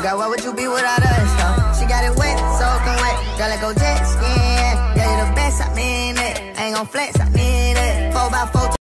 Girl, what would you be without us, though? She got it wet, soaking wet. Girl, I go jet skiing. Yeah, you the best, I mean it. Ain't gon' flex, I mean it. 4x4.